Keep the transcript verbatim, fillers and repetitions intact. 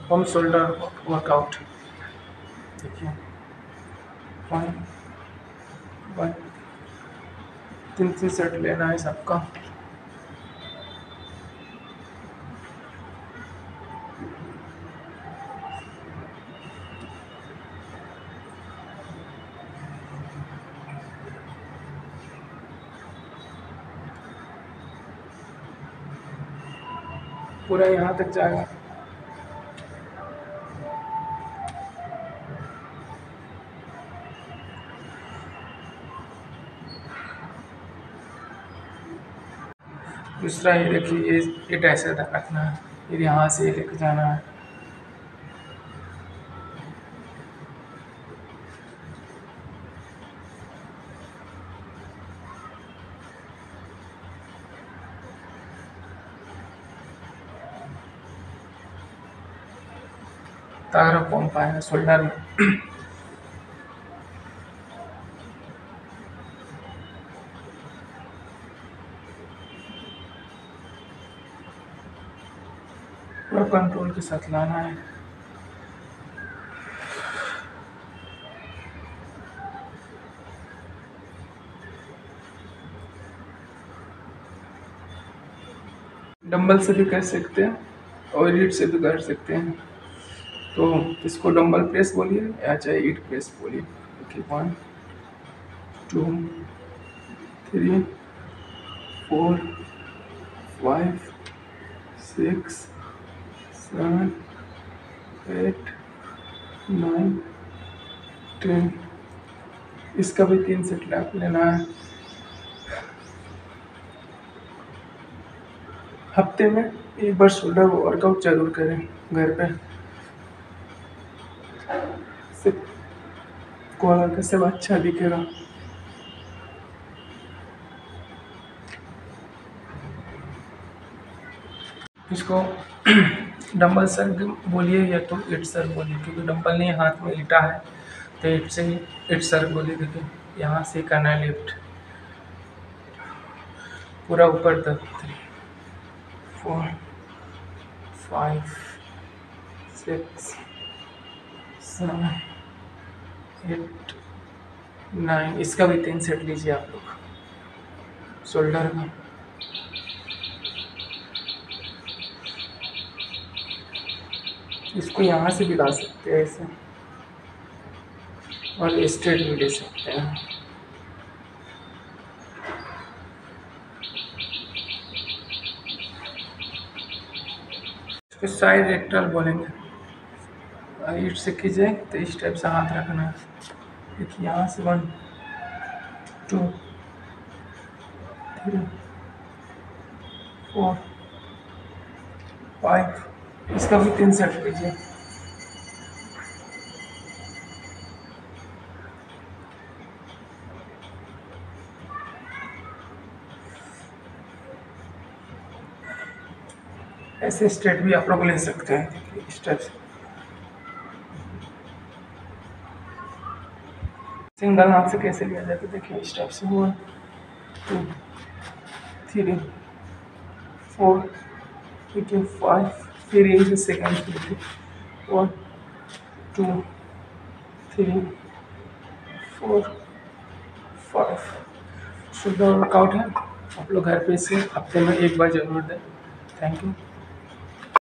Home shoulder workout. देखिए one one तीन तीन सेट लेना है सबका। पूरा यहाँ तक जाएगा। दूसरा ये देखिए, ये ये ऐसे रखना है, फिर यहाँ से लेके जाना है। तारा पंप आएगा शोल्डर में। पूरा कंट्रोल के साथ लाना है। डंबल से भी कर सकते हैं और ईट से भी कर सकते हैं। तो इसको डंबल प्रेस बोलिए या चाहे ईट प्रेस बोलिए। Okay, one two three four five six seven eight nine ten. इसका भी तीन सेट लैप लेना है। हफ्ते में एक बार शोल्डर वर्कआउट जरूर करें घर पे। कॉलर का सब अच्छा दिखेगा। इसको डंबल सर बोलिए या तो इट सर बोलिए, क्योंकि डंबल नहीं हाथ में ईटा है तो इट से ही इट सर बोलिए। देखिए यहाँ से करना है लिफ्ट पूरा ऊपर तक। Three four five six seven eight nine. इसका भी तीन सेट लीजिए आप लोग शोल्डर का। इसको यहाँ से भी ला सकते हैं ऐसे, और स्ट्रेट भी ले सकते हैं। इसको साइड रेक्टल बोलेंगे। ईट से कीजिए तो इस टाइप से हाथ रखना है। देखिए यहाँ से one two three four five. इसका भी तीन सेट लीजिए। ऐसे स्ट्रेट भी आप लोग ले सकते हैं इस टाइप से। सिंगल हाथ से कैसे लिया जाए तो देखिए इस टाइप से। One two three four fifty five. फिर यही से second fifty. One two three four five. Shoulder workout है, आप लोग घर पे इसे हफ्ते में एक बार जरूर दें। Thank you.